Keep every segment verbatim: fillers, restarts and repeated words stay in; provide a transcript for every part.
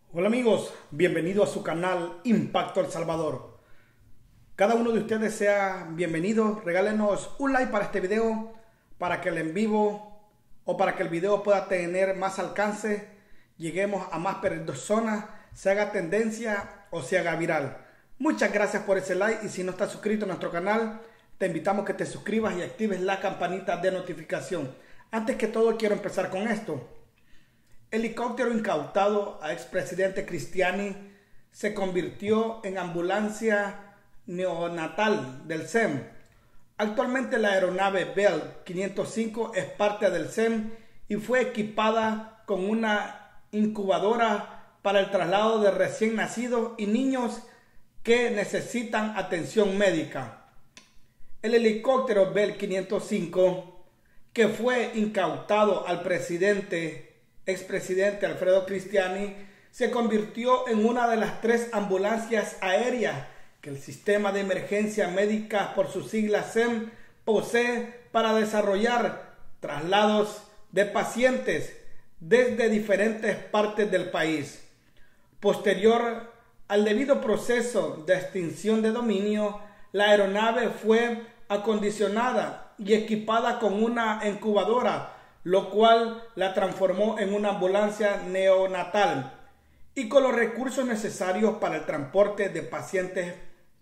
Hola amigos, bienvenido a su canal Impacto El Salvador. Cada uno de ustedes sea bienvenido. Regálenos un like para este video, para que el en vivo o para que el video pueda tener más alcance, lleguemos a más personas, se haga tendencia o se haga viral. Muchas gracias por ese like, y si no estás suscrito a nuestro canal, te invitamos a que te suscribas y actives la campanita de notificación. Antes que todo, quiero empezar con esto. Helicóptero incautado a expresidente Cristiani se convirtió en ambulancia neonatal del S E M. Actualmente la aeronave Bell quinientos cinco es parte del S E M y fue equipada con una incubadora para el traslado de recién nacidos y niños que necesitan atención médica. El helicóptero Bell quinientos cinco, que fue incautado al presidente expresidente Alfredo Cristiani, se convirtió en una de las tres ambulancias aéreas que el Sistema de Emergencia Médica, por sus siglas S E M, posee para desarrollar traslados de pacientes desde diferentes partes del país. Posterior al debido proceso de extinción de dominio, la aeronave fue acondicionada y equipada con una incubadora, lo cual la transformó en una ambulancia neonatal y con los recursos necesarios para el transporte de pacientes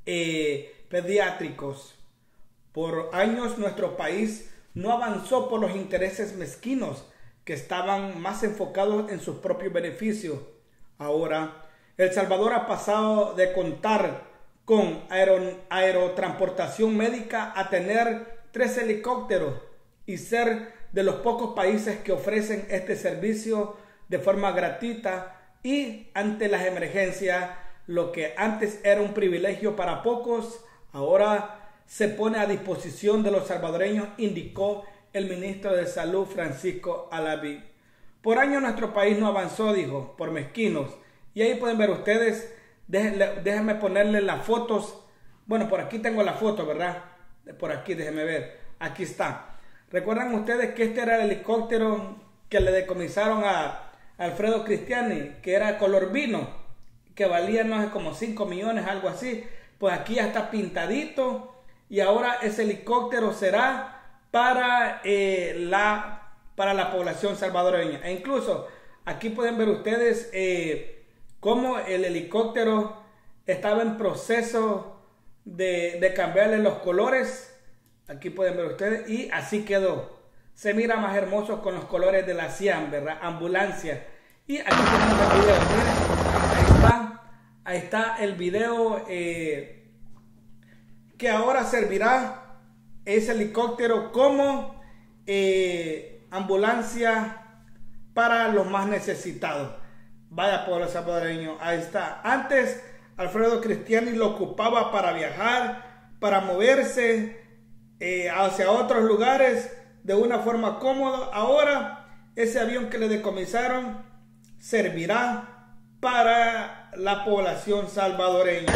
eh, pediátricos. Por años nuestro país no avanzó por los intereses mezquinos que estaban más enfocados en sus propios beneficios. Ahora, El Salvador ha pasado de contar con aero, aerotransportación médica a tener tres helicópteros y ser de los pocos países que ofrecen este servicio de forma gratuita y ante las emergencias. Lo que antes era un privilegio para pocos, ahora se pone a disposición de los salvadoreños, indicó el ministro de Salud Francisco Alaví. Por años nuestro país no avanzó, dijo, por mezquinos. Y ahí pueden ver ustedes, déjenme, déjenme ponerle las fotos. Bueno, por aquí tengo la foto, ¿verdad? Por aquí, déjenme ver. Aquí está. ¿Recuerdan ustedes que este era el helicóptero que le decomisaron a Alfredo Cristiani, que era color vino, que valía no sé como cinco millones, algo así? Pues aquí ya está pintadito y ahora ese helicóptero será para, eh, la, para la población salvadoreña. E incluso aquí pueden ver ustedes eh, cómo el helicóptero estaba en proceso de, de cambiarle los colores. Aquí pueden ver ustedes y así quedó. Se mira más hermoso con los colores de la Cian, ¿verdad? Ambulancia. Y aquí tenemos el video. Miren, ahí está. Ahí está el video eh, que ahora servirá ese helicóptero como eh, ambulancia para los más necesitados. Vaya pueblo salvadoreño, ahí está. Antes Alfredo Cristiani lo ocupaba para viajar, para moverse Eh, hacia otros lugares de una forma cómoda. Ahora ese avión que le decomisaron servirá para la población salvadoreña.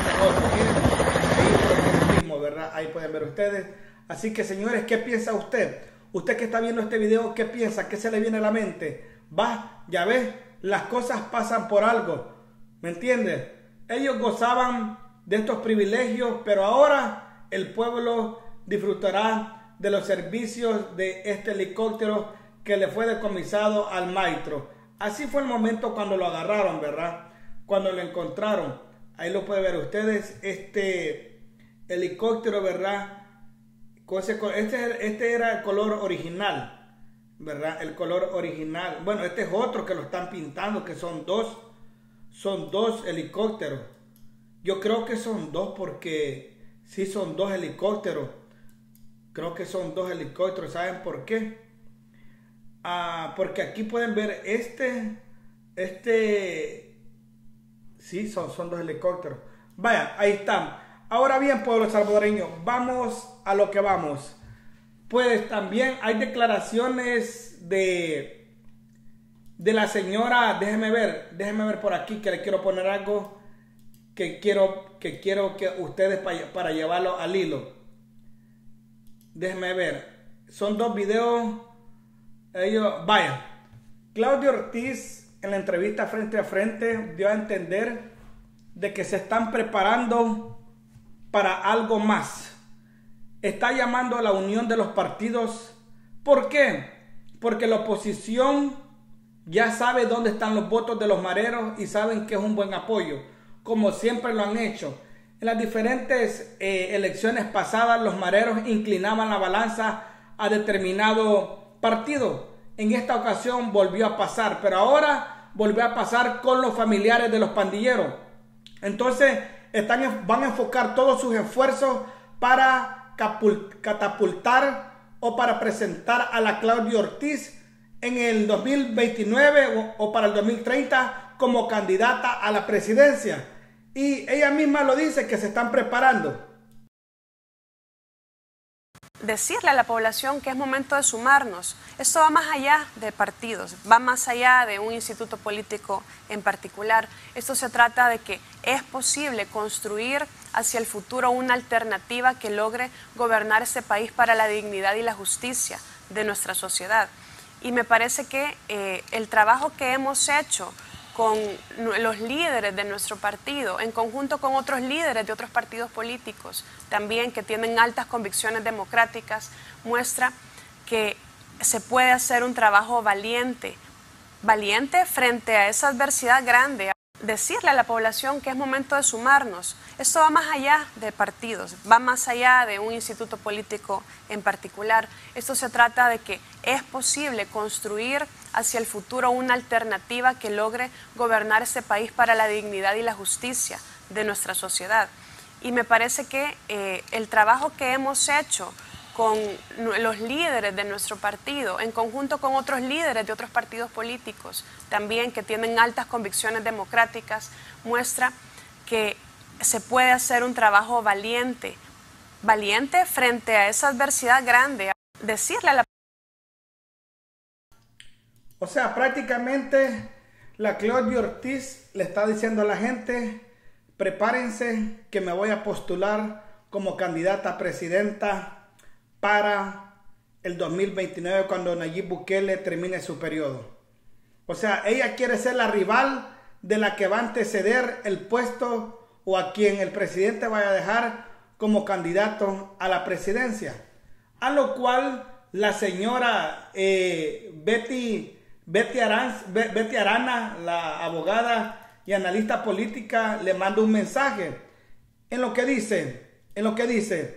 Ahí mismo, ¿verdad? Ahí pueden ver ustedes. Así que, señores, ¿qué piensa usted? Usted que está viendo este video, ¿qué piensa? ¿Qué se le viene a la mente? Va, ya ves, las cosas pasan por algo, ¿me entiendes? Ellos gozaban de estos privilegios, pero ahora el pueblo disfrutará de los servicios de este helicóptero que le fue decomisado al maestro. Así fue el momento cuando lo agarraron, ¿verdad? Cuando lo encontraron. Ahí lo pueden ver ustedes, este helicóptero, ¿verdad? Este, este era el color original, ¿verdad? El color original. Bueno, este es otro que lo están pintando, que son dos. Son dos helicópteros. Yo creo que son dos porque sí son dos helicópteros. Creo que son dos helicópteros. ¿Saben por qué? Ah, porque aquí pueden ver este, este, sí, son, son dos helicópteros. Vaya, ahí están. Ahora bien, pueblo salvadoreño, vamos a lo que vamos. Pues también hay declaraciones de, de la señora, déjenme ver, déjenme ver por aquí que le quiero poner algo que quiero que, quiero que ustedes para, para llevarlo al hilo. Déjenme ver. Son dos videos. Ellos, vaya. Claudio Ortiz en la entrevista frente a frente dio a entender de que se están preparando para algo más. Está llamando a la unión de los partidos. ¿Por qué? Porque la oposición ya sabe dónde están los votos de los mareros y saben que es un buen apoyo, como siempre lo han hecho. En las diferentes eh, elecciones pasadas, los mareros inclinaban la balanza a determinado partido. En esta ocasión volvió a pasar, pero ahora volvió a pasar con los familiares de los pandilleros. Entonces están, van a enfocar todos sus esfuerzos para catapultar o para presentar a la Claudia Ortiz en el dos mil veintinueve o, o para el dos mil treinta como candidata a la presidencia. Y ella misma lo dice, que se están preparando. Decirle a la población que es momento de sumarnos. Esto va más allá de partidos, va más allá de un instituto político en particular. Esto se trata de que es posible construir hacia el futuro una alternativa que logre gobernar este país para la dignidad y la justicia de nuestra sociedad. Y me parece que eh, el trabajo que hemos hecho con los líderes de nuestro partido, en conjunto con otros líderes de otros partidos políticos, también que tienen altas convicciones democráticas, muestra que se puede hacer un trabajo valiente, valiente frente a esa adversidad grande. Decirle a la población que es momento de sumarnos. Esto va más allá de partidos, va más allá de un instituto político en particular. Esto se trata de que es posible construir hacia el futuro una alternativa que logre gobernar este país para la dignidad y la justicia de nuestra sociedad. Y me parece que eh, el trabajo que hemos hecho con los líderes de nuestro partido, en conjunto con otros líderes de otros partidos políticos, también que tienen altas convicciones democráticas, muestra que se puede hacer un trabajo valiente, valiente frente a esa adversidad grande. Decirle a la... O sea, prácticamente la Claudia Ortiz le está diciendo a la gente, prepárense que me voy a postular como candidata a presidenta para el dos mil veintinueve, cuando Nayib Bukele termine su periodo. O sea, ella quiere ser la rival de la que va a anteceder el puesto o a quien el presidente vaya a dejar como candidato a la presidencia. A lo cual la señora eh, Betty, Betty, Aranz, Betty Arana, la abogada y analista política, le manda un mensaje en lo que dice, en lo que dice,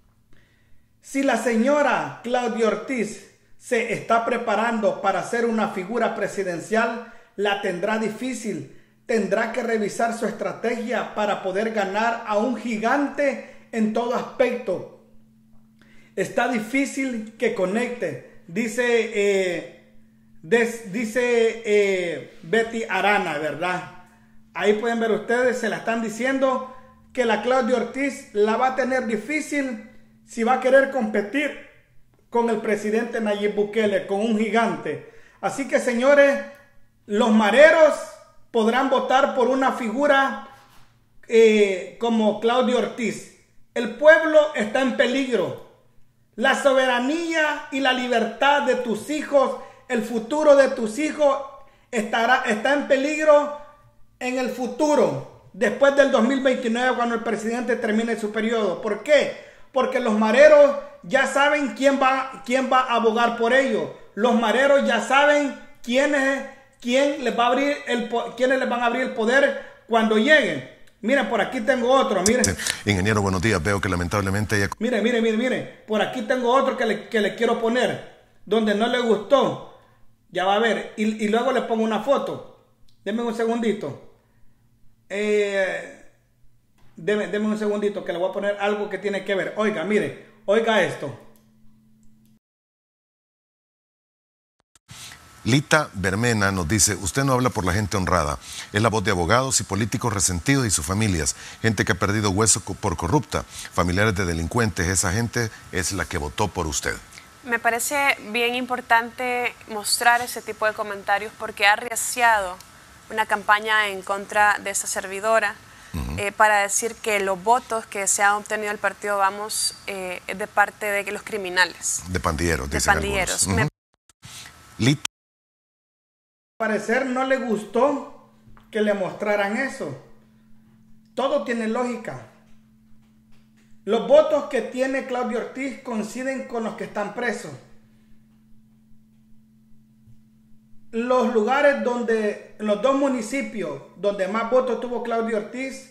si la señora Claudia Ortiz se está preparando para ser una figura presidencial, la tendrá difícil. Tendrá que revisar su estrategia para poder ganar a un gigante en todo aspecto. Está difícil que conecte, dice, eh, des, dice eh, Betty Arana, ¿verdad? Ahí pueden ver ustedes, se la están diciendo que la Claudia Ortiz la va a tener difícil si va a querer competir con el presidente Nayib Bukele, con un gigante. Así que, señores, los mareros podrán votar por una figura eh, como Claudia Ortiz. El pueblo está en peligro. La soberanía y la libertad de tus hijos, el futuro de tus hijos estará, está en peligro en el futuro, después del dos mil veintinueve, cuando el presidente termine su periodo. ¿Por qué? Porque los mareros ya saben quién va, quién va a abogar por ellos. Los mareros ya saben quién, es, quién les va a abrir el, quiénes les van a abrir el poder cuando lleguen. Miren, por aquí tengo otro, miren. Sí. Ingeniero, buenos días. Veo que lamentablemente ella... Mire, mire, mire, mire. Por aquí tengo otro que le, que le quiero poner, donde no le gustó. Ya va a ver. Y, y luego le pongo una foto. Denme un segundito. Eh... Deme, deme un segundito que le voy a poner algo que tiene que ver. Oiga, mire, oiga esto. Lita Bermena nos dice, usted no habla por la gente honrada, es la voz de abogados y políticos resentidos y sus familias, gente que ha perdido hueso por corrupta, familiares de delincuentes, esa gente es la que votó por usted. Me parece bien importante mostrar ese tipo de comentarios porque ha arreciado una campaña en contra de esa servidora. Uh-huh. eh, para decir que los votos que se han obtenido del partido Vamos eh, es de parte de los criminales. De pandilleros, de pandilleros. Uh-huh. Me... Lita. parecer no le gustó que le mostraran eso. Todo tiene lógica. Los votos que tiene Claudio Ortiz coinciden con los que están presos. Los lugares donde, los dos municipios donde más votos tuvo Claudio Ortiz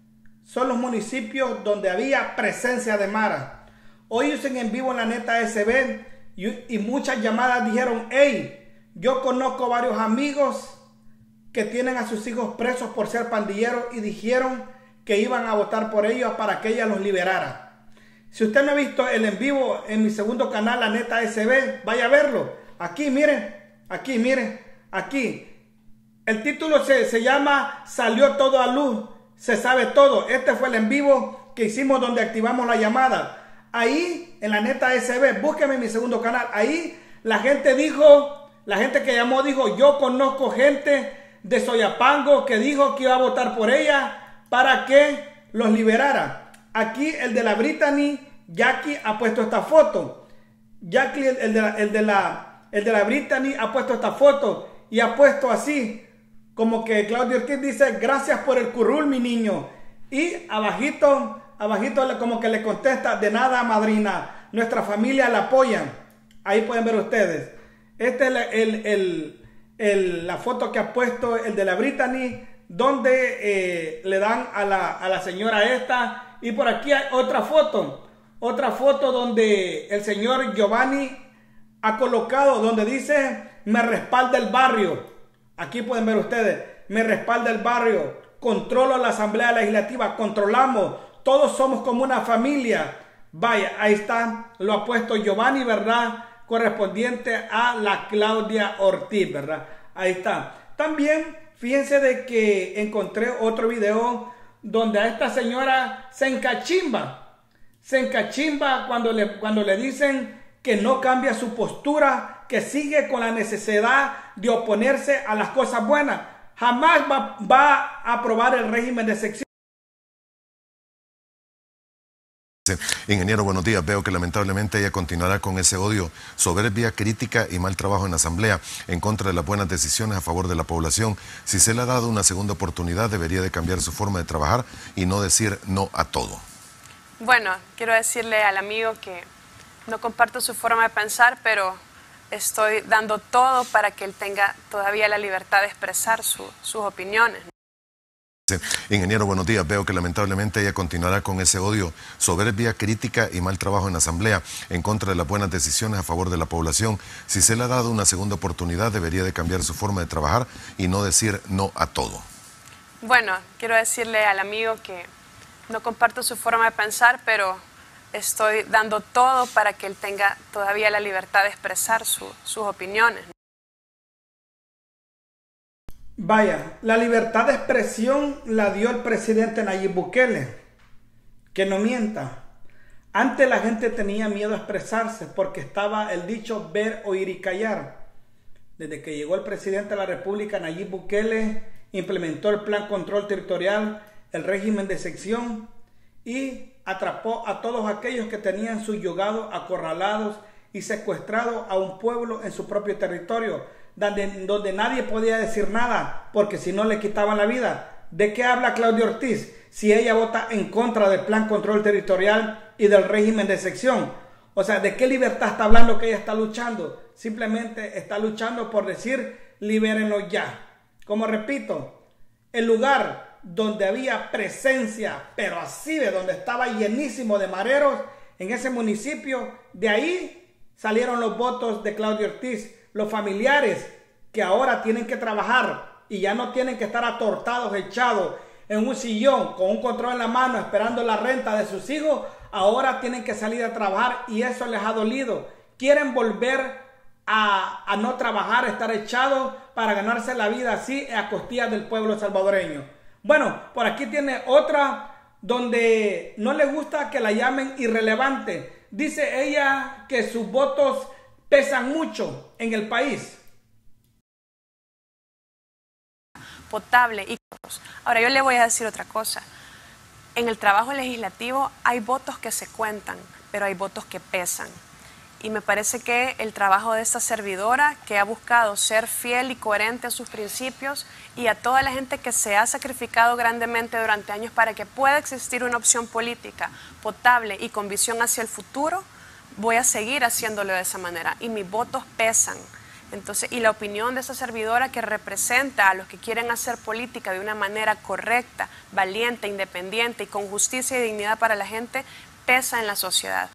son los municipios donde había presencia de Mara. Hoy dicen en vivo en la neta S B y, y muchas llamadas dijeron: hey, yo conozco varios amigos que tienen a sus hijos presos por ser pandilleros y dijeron que iban a votar por ellos para que ella los liberara. Si usted no ha visto el en vivo en mi segundo canal, la neta S B, vaya a verlo. Aquí, miren, aquí, miren, aquí. El título se, se llama Salió todo a luz, se sabe todo. Este fue el en vivo que hicimos donde activamos la llamada. Ahí, en la neta S B, búsqueme en mi segundo canal. Ahí la gente dijo, la gente que llamó dijo: yo conozco gente de Soyapango que dijo que iba a votar por ella para que los liberara. Aquí el de la Brittany, Jackie, ha puesto esta foto. Jackie, el de la, el de la, el de la Brittany, ha puesto esta foto y ha puesto así, como que Claudio Ortiz dice: gracias por el currul, mi niño. Y abajito, abajito como que le contesta: de nada, madrina, nuestra familia la apoya. Ahí pueden ver ustedes. Esta es el, el, el, el, la foto que ha puesto el de la Brittany, donde eh, le dan a la, a la señora esta. Y por aquí hay otra foto, otra foto donde el señor Giovanni ha colocado, donde dice: me respalda el barrio. Aquí pueden ver ustedes: me respalda el barrio, controlo la Asamblea Legislativa, controlamos, todos somos como una familia. Vaya, ahí está, lo ha puesto Giovanni, ¿verdad? Correspondiente a la Claudia Ortiz, ¿verdad? Ahí está. También fíjense de que encontré otro video donde a esta señora se encachimba, se encachimba cuando le, cuando le dicen que no cambia su postura, que sigue con la necesidad de oponerse a las cosas buenas. Jamás va, va a aprobar el régimen de sección. Ingeniero, buenos días. Veo que lamentablemente ella continuará con ese odio, soberbia, crítica y mal trabajo en la Asamblea en contra de las buenas decisiones a favor de la población. Si se le ha dado una segunda oportunidad, debería de cambiar su forma de trabajar y no decir no a todo. Bueno, quiero decirle al amigo que no comparto su forma de pensar, pero estoy dando todo para que él tenga todavía la libertad de expresar su, sus opiniones. Ingeniero, buenos días. Veo que lamentablemente ella continuará con ese odio, soberbia, crítica y mal trabajo en la Asamblea en contra de las buenas decisiones a favor de la población. Si se le ha dado una segunda oportunidad, debería de cambiar su forma de trabajar y no decir no a todo. Bueno, quiero decirle al amigo que no comparto su forma de pensar, pero estoy dando todo para que él tenga todavía la libertad de expresar su, sus opiniones. Vaya, la libertad de expresión la dio el presidente Nayib Bukele. Que no mienta. Antes la gente tenía miedo a expresarse porque estaba el dicho ver, oír y callar. Desde que llegó el presidente de la República, Nayib Bukele, implementó el Plan Control Territorial, el régimen de sección y atrapó a todos aquellos que tenían subyugados, acorralados y secuestrados a un pueblo en su propio territorio. Donde, donde nadie podía decir nada, porque si no le quitaban la vida. ¿De qué habla Claudia Ortiz si ella vota en contra del Plan Control Territorial y del régimen de sección? O sea, ¿de qué libertad está hablando que ella está luchando? Simplemente está luchando por decir: libérenlo ya. Como repito, el lugar donde había presencia, pero así de donde estaba llenísimo de mareros, en ese municipio, de ahí salieron los votos de Claudia Ortiz. Los familiares que ahora tienen que trabajar y ya no tienen que estar atortados, echados en un sillón con un control en la mano esperando la renta de sus hijos, ahora tienen que salir a trabajar y eso les ha dolido. Quieren volver a, a no trabajar, a estar echados para ganarse la vida así a costillas del pueblo salvadoreño. Bueno, por aquí tiene otra donde no le gusta que la llamen irrelevante. Dice ella que sus votos pesan mucho en el país. Potable y ahora yo le voy a decir otra cosa. En el trabajo legislativo hay votos que se cuentan, pero hay votos que pesan. Y me parece que el trabajo de esta servidora, que ha buscado ser fiel y coherente a sus principios, y a toda la gente que se ha sacrificado grandemente durante años para que pueda existir una opción política potable y con visión hacia el futuro, voy a seguir haciéndolo de esa manera. Y mis votos pesan. Entonces, y la opinión de esa servidora, que representa a los que quieren hacer política de una manera correcta, valiente, independiente y con justicia y dignidad para la gente, pesa en la sociedad.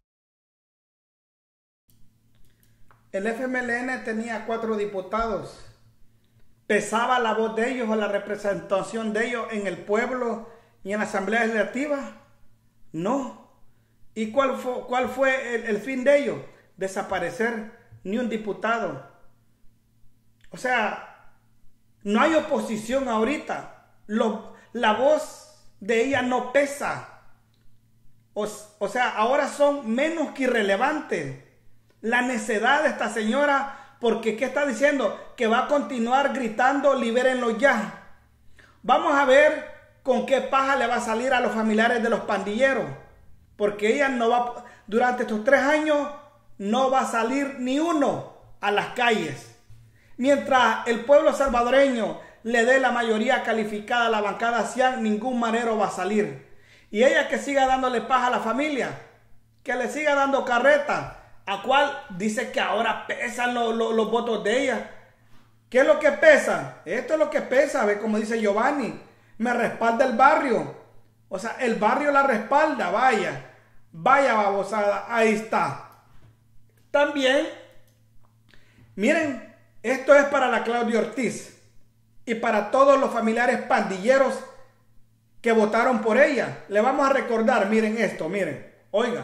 El F M L N tenía cuatro diputados. ¿Pesaba la voz de ellos o la representación de ellos en el pueblo y en la Asamblea Legislativa? No. ¿Y cuál fue, cuál fue el, el fin de ellos? Desaparecer ni un diputado. O sea, no hay oposición ahorita. Lo, la voz de ella no pesa. O, o sea, ahora son menos que irrelevantes. La necedad de esta señora, porque ¿qué está diciendo? Que va a continuar gritando, libérenlo ya. Vamos a ver con qué paja le va a salir a los familiares de los pandilleros. Porque ella no va, durante estos tres años, no va a salir ni uno a las calles. Mientras el pueblo salvadoreño le dé la mayoría calificada a la bancada Cian, ningún manero va a salir. Y ella que siga dándole paja a la familia, que le siga dando carreta, a cual dice que ahora pesan los, los, los votos de ella. ¿Qué es lo que pesa? Esto es lo que pesa, ve como dice Giovanni. Me respalda el barrio. O sea, el barrio la respalda, vaya. Vaya babosada, ahí está. También, miren, esto es para la Claudia Ortiz y para todos los familiares pandilleros que votaron por ella. Le vamos a recordar, miren esto, miren, oiga.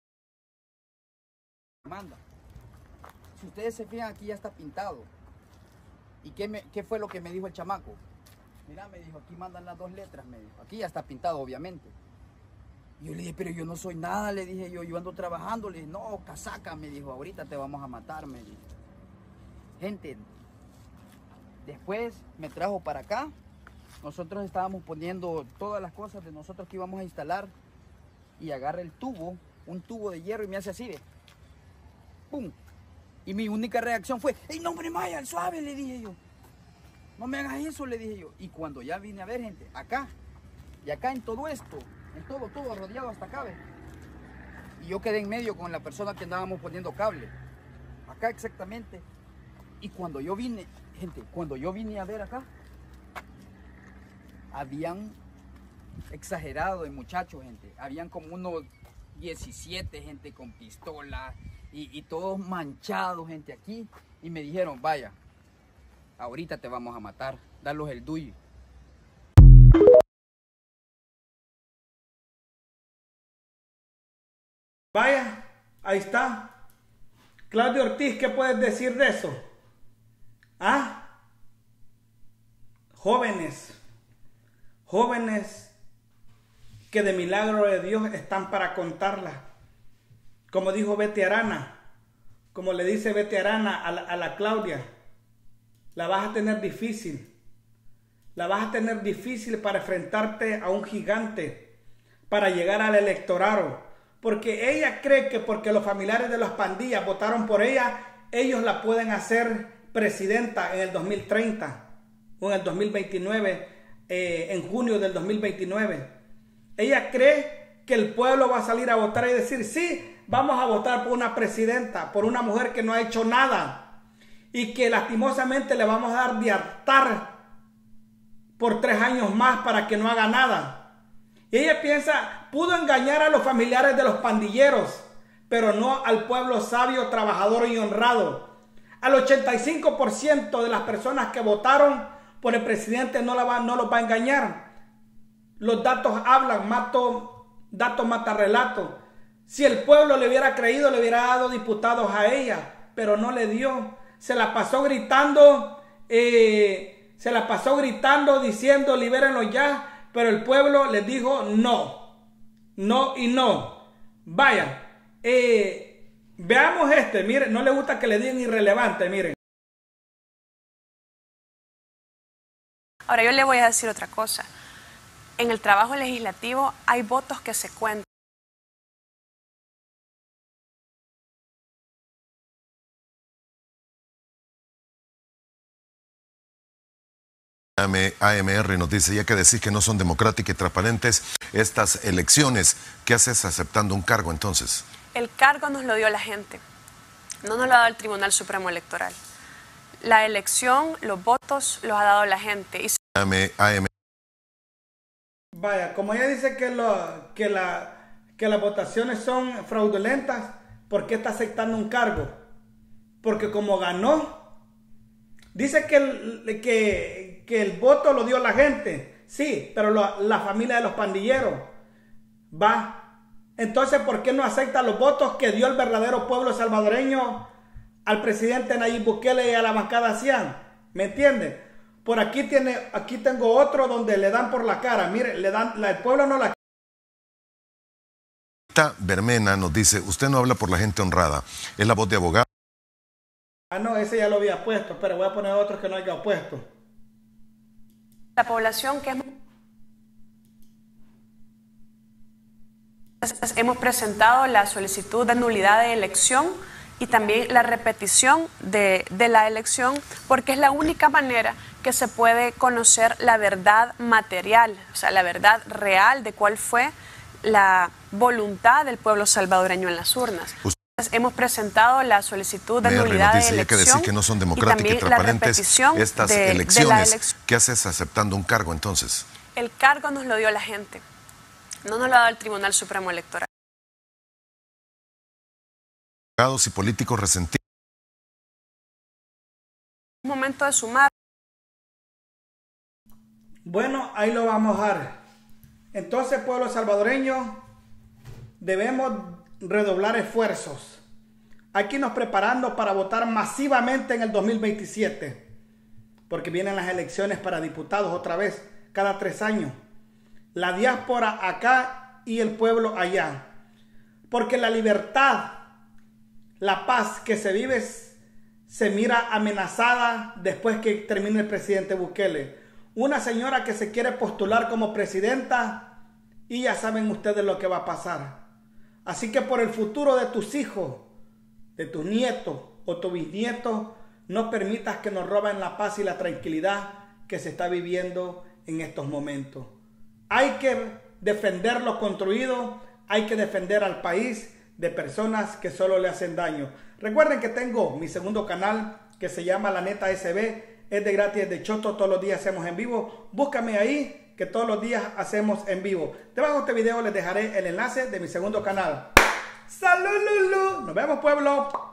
Manda. Si ustedes se fijan, aquí ya está pintado. ¿Y qué, me, qué fue lo que me dijo el chamaco? Mira, me dijo, aquí mandan las dos letras, me dijo. Aquí ya está pintado, obviamente. Y yo le dije, pero yo no soy nada, le dije yo, yo ando trabajando. Le dije, no, casaca, me dijo, ahorita te vamos a matar, me dijo. Gente, después me trajo para acá. Nosotros estábamos poniendo todas las cosas de nosotros que íbamos a instalar. Y agarra el tubo, un tubo de hierro, y me hace así de... ¡Pum! Y mi única reacción fue, ¡ey, no, hombre, Maya, suave! Le dije yo. No me hagas eso, le dije yo. Y cuando ya vine a ver, gente, acá, y acá en todo esto, en todo, todo rodeado hasta acá, ¿ves? Y yo quedé en medio con la persona que andábamos poniendo cable. Acá exactamente. Y cuando yo vine, gente, cuando yo vine a ver acá, habían exagerado de muchachos, gente. Habían como unos diecisiete, gente, con pistola y, y todos manchados, gente, aquí. Y me dijeron, vaya, ahorita te vamos a matar, darlos el duyo. Vaya, ahí está. Claudia Ortiz, ¿qué puedes decir de eso? ¿Ah? Jóvenes, jóvenes que de milagro de Dios están para contarla. Como dijo Betty Arana, como le dice Betty Arana a la, a la Claudia, la vas a tener difícil. La vas a tener difícil para enfrentarte a un gigante, para llegar al electorado. Porque ella cree que porque los familiares de las pandillas votaron por ella, ellos la pueden hacer presidenta en el dos mil treinta o en el dos mil veintinueve, eh, en junio del dos mil veintinueve. Ella cree que el pueblo va a salir a votar y decir, sí, vamos a votar por una presidenta, por una mujer que no ha hecho nada y que lastimosamente le vamos a dar de hartar por tres años más para que no haga nada. Y ella piensa, pudo engañar a los familiares de los pandilleros, pero no al pueblo sabio, trabajador y honrado. Al ochenta y cinco por ciento de las personas que votaron por el presidente no, la va, no los va a engañar. Los datos hablan, mato, datos mata relato. Si el pueblo le hubiera creído, le hubiera dado diputados a ella, pero no le dio. Se la pasó gritando, eh, se la pasó gritando, diciendo, libérenlo ya, pero el pueblo les dijo no, no y no. Vayan, eh, veamos este, miren, no le gusta que le digan irrelevante, miren. Ahora yo le voy a decir otra cosa. En el trabajo legislativo hay votos que se cuentan. A M R nos dice, ya que decís que no son democráticas y transparentes estas elecciones, ¿qué haces aceptando un cargo entonces? El cargo nos lo dio la gente, no nos lo ha dado el Tribunal Supremo Electoral. La elección, los votos, los ha dado la gente. Y... A M Vaya, como ella dice que, lo, que, la, que las votaciones son fraudulentas, ¿por qué está aceptando un cargo? Porque como ganó, dice que el, que, que el voto lo dio la gente, sí, pero lo, la familia de los pandilleros, va. Entonces, ¿por qué no acepta los votos que dio el verdadero pueblo salvadoreño al presidente Nayib Bukele y a la bancada Cian? ¿Me entiende? Por aquí tiene, aquí tengo otro donde le dan por la cara. Mire, le dan, la, el pueblo no la... Bermena nos dice, usted no habla por la gente honrada, es la voz de abogado. Ah, no, ese ya lo había puesto, pero voy a poner otro que no haya puesto. La población que es... Hemos presentado la solicitud de nulidad de elección y también la repetición de, de la elección, porque es la única manera que se puede conocer la verdad material, o sea, la verdad real de cuál fue la voluntad del pueblo salvadoreño en las urnas. Usted... Hemos presentado la solicitud de nulidad de elección que decir que no son democráticas y, y transparentes estas de, elecciones. De elección. ¿Qué haces aceptando un cargo entonces? El cargo nos lo dio la gente, no nos lo ha dado el Tribunal Supremo Electoral. Y políticos resentidos. Es momento de sumar. Bueno, ahí lo vamos a dejar. Entonces, pueblo salvadoreño, debemos redoblar esfuerzos. Hay que irnos preparando para votar masivamente en el dos mil veintisiete, porque vienen las elecciones para diputados otra vez, cada tres años. La diáspora acá y el pueblo allá. Porque la libertad, la paz que se vive se mira amenazada después que termine el presidente Bukele. Una señora que se quiere postular como presidenta y ya saben ustedes lo que va a pasar. Así que por el futuro de tus hijos, de tus nietos o tus bisnietos, no permitas que nos roben la paz y la tranquilidad que se está viviendo en estos momentos. Hay que defender lo construido, hay que defender al país de personas que solo le hacen daño. Recuerden que tengo mi segundo canal que se llama La Neta S B, es de gratis, es de choto, todos los días hacemos en vivo. Búscame ahí que todos los días hacemos en vivo. Debajo de este video les dejaré el enlace de mi segundo canal. ¡Salud, Lulu! Nos vemos, pueblo.